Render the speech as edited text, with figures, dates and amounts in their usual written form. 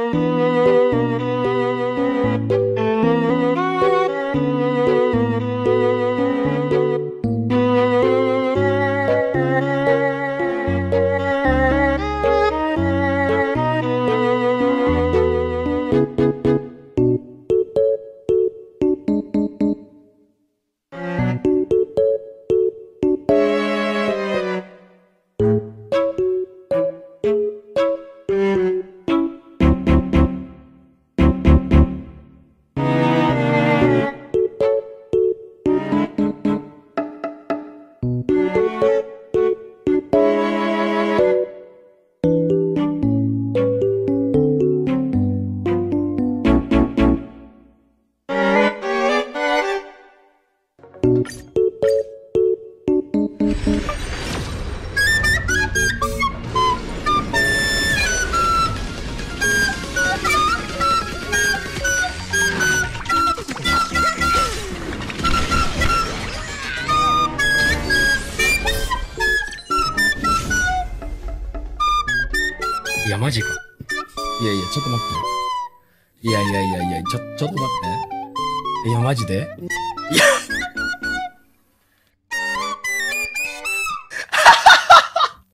いや、マジか。 いやいや、ちょっと待って。いや、ちょっと待って。いや、マジでいや、